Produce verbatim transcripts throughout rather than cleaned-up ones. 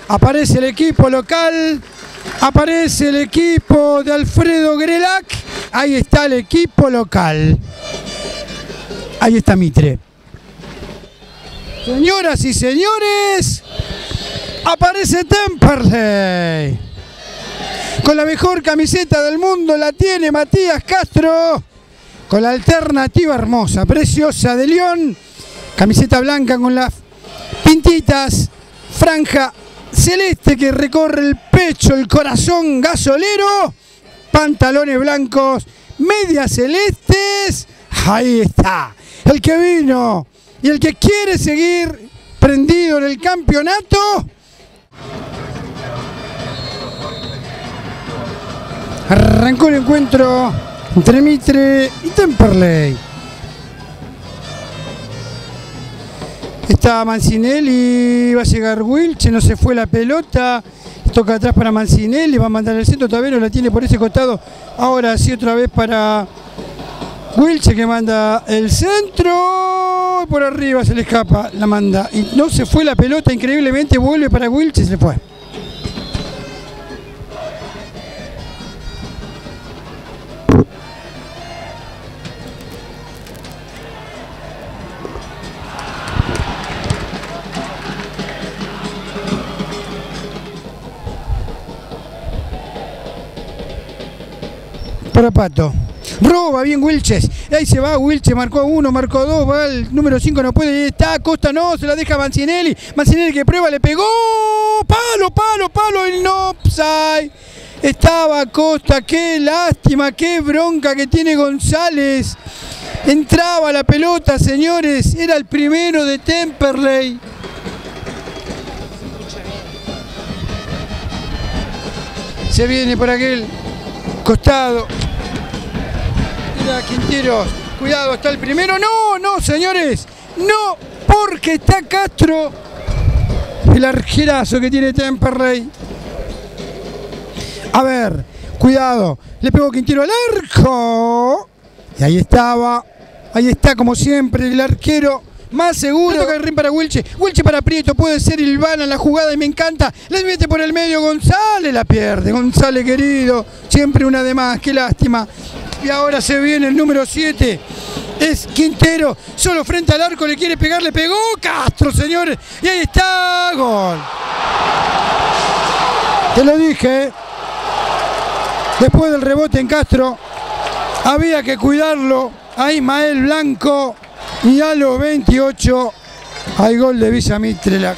Aparece el equipo local. Aparece el equipo de Alfredo Grelac. Ahí está el equipo local. Ahí está Mitre. Señoras y señores, aparece Temperley. Con la mejor camiseta del mundo la tiene Matías Castro. Con la alternativa hermosa, preciosa de León. Camiseta blanca con las pintitas. Franja celeste que recorre el pecho, el corazón gasolero. Pantalones blancos, medias celestes. Ahí está. El que vino y el que quiere seguir prendido en el campeonato. Arrancó el encuentro entre Mitre y Temperley. Está Mancinelli, va a llegar Wilche, no se fue la pelota. Toca atrás para Mancinelli, va a mandar el centro, Tavero la tiene por ese costado. Ahora sí otra vez para Wilche que manda el centro. Por arriba se le escapa, la manda. Y no se fue la pelota, increíblemente vuelve para Wilche, se le fue. Para Pato. Roba bien Wilches. Ahí se va Wilches, marcó uno, marcó dos, va el número cinco, no puede, ahí está, Costa no, se la deja Mancinelli. Mancinelli que prueba, le pegó. Palo, palo, palo, el no offside. Estaba Costa, qué lástima, qué bronca que tiene González. Entraba la pelota, señores, era el primero de Temperley. Se viene por aquel costado. Mira, Quinteros, cuidado, está el primero. No, no, señores, no, porque está Castro. El arquerazo que tiene Temperley. A ver, cuidado, le pegó Quintero al arco. Y ahí estaba, ahí está como siempre el arquero. Más seguro. Toca el ring para Wilche. Wilche para Prieto. Puede ser Ilvana en la jugada y me encanta. Le mete por el medio. González la pierde. González querido. Siempre una de más. Qué lástima. Y ahora se viene el número siete. Es Quintero. Solo frente al arco. Le quiere pegar. Le pegó Castro, señores. Y ahí está. Gol. Te lo dije. ¿eh? Después del rebote en Castro. Había que cuidarlo. A Ismael Blanco. Y a los veintiocho hay gol de Villa Mitre.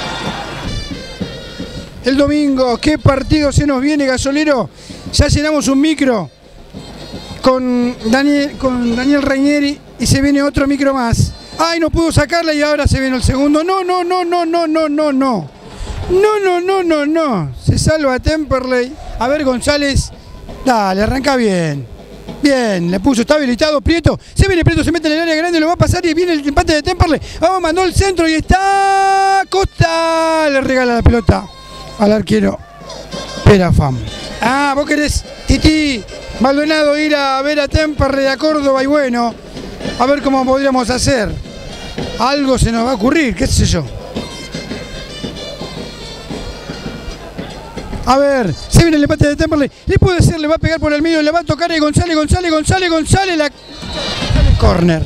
El domingo, ¿qué partido se nos viene, gasolero? Ya llenamos un micro con Daniel, con Daniel Reinieri y se viene otro micro más. Ay, no pudo sacarla y ahora se viene el segundo. No, no, no, no, no, no, no, no. No, no, no, no, no. Se salva Temperley. A ver, González. Dale, arranca bien. Bien, le puso, está habilitado Prieto, se viene Prieto, se mete en el área grande, lo va a pasar y viene el empate de Temperley. Vamos, mandó el centro y está Costa, le regala la pelota al arquero Perafam. Ah, vos querés, Titi Maldonado, ir a ver a Temperley a Córdoba y bueno, a ver cómo podríamos hacer. Algo se nos va a ocurrir, qué sé yo. A ver, se viene el empate de Temperley. Le puede ser, le va a pegar por el medio, le va a tocar a González, González, González, González, la... Corner.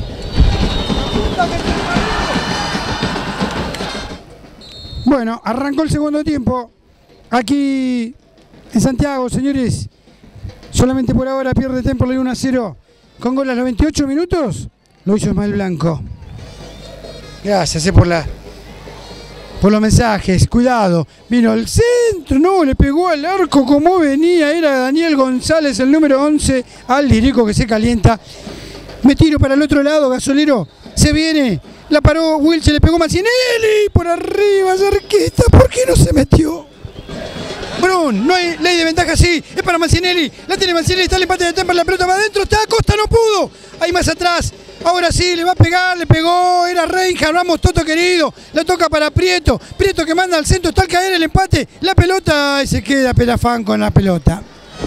Bueno, arrancó el segundo tiempo. Aquí en Santiago, señores. Solamente por ahora pierde Temperley uno a cero. Con gol a los veintiocho minutos. Lo hizo Ismael Blanco. Gracias eh, por la... por los mensajes, cuidado, vino el centro, no, le pegó al arco como venía, era Daniel González, el número once, al Lirico que se calienta. Me tiro para el otro lado, gasolero, se viene, la paró Wilche, le pegó Mancinelli, por arriba, cerquita, ¿por qué no se metió? Brun, no hay ley de ventaja, sí, es para Mancinelli, la tiene Mancinelli, está el empate de Temperley, la pelota va adentro, está Costa, no pudo, ahí más atrás. Ahora sí, le va a pegar, le pegó, era Reinhardt, vamos Toto querido, la toca para Prieto, Prieto que manda al centro, está al caer el empate, la pelota y se queda Perafán con la pelota.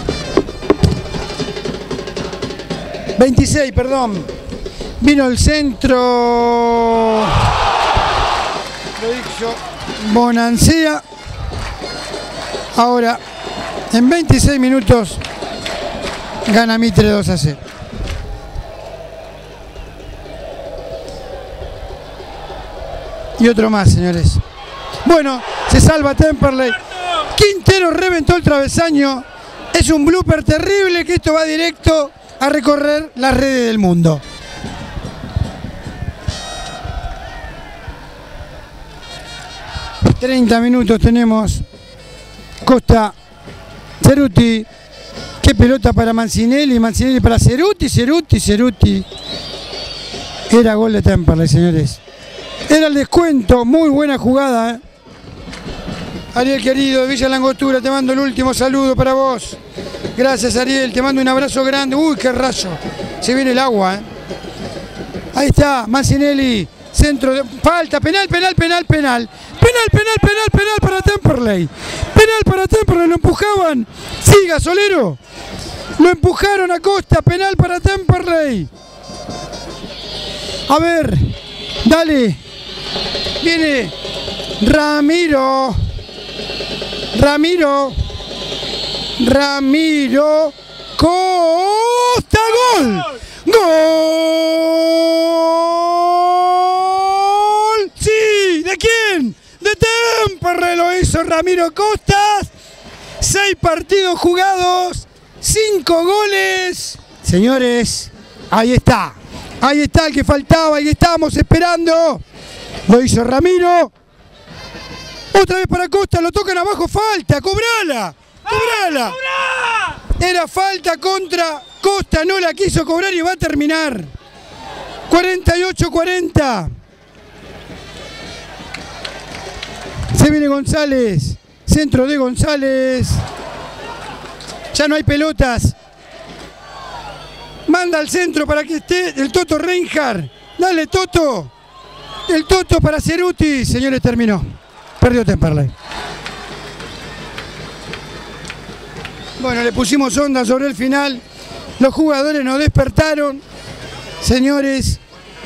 veintiséis, perdón, vino el centro, lo dicho, Bonancea, Ahora, en veintiséis minutos, gana Mitre dos a cero. Y otro más, señores. Bueno, se salva Temperley. Quintero reventó el travesaño. Es un blooper terrible que esto va directo a recorrer las redes del mundo. treinta minutos tenemos. Costa, Ceruti. Qué pelota para Mancinelli, Mancinelli para Ceruti, Ceruti, Ceruti. Era gol de Temperley, señores. Era el descuento, muy buena jugada. ¿eh? Ariel querido, de Villa Langostura, te mando el último saludo para vos. Gracias, Ariel, te mando un abrazo grande. Uy, qué rayo. Se viene el agua. ¿eh? Ahí está, Mancinelli. Centro de... Falta, penal, penal, penal, penal. Penal, penal, penal, penal para Temperley. Penal para Temperley, lo empujaban. Siga, Solero. Lo empujaron a Costa, penal para Temperley. A ver, dale. Viene Ramiro. Ramiro. Ramiro. Costa, gol. ¡Gol! ¡Sí! ¿De quién? ¡De Temperley! Lo hizo Ramiro Costas. Seis partidos jugados, cinco goles. Señores, ahí está. Ahí está el que faltaba, ahí estábamos esperando. Lo hizo Ramiro. Otra vez para Costa, lo tocan abajo, falta, cobrala. Cobrala. Era falta contra Costa, no la quiso cobrar y va a terminar. cuarenta y ocho cuarenta. Se viene González. Centro de González. Ya no hay pelotas. Manda al centro para que esté el Toto Reinhardt. Dale, Toto. El Toto para Ceruti. Señores, terminó. Perdió Temperley. Bueno, le pusimos onda sobre el final. Los jugadores nos despertaron. Señores,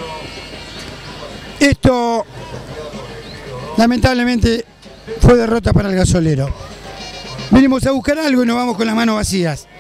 esto lamentablemente fue derrota para el Gasolero. Venimos a buscar algo y nos vamos con las manos vacías.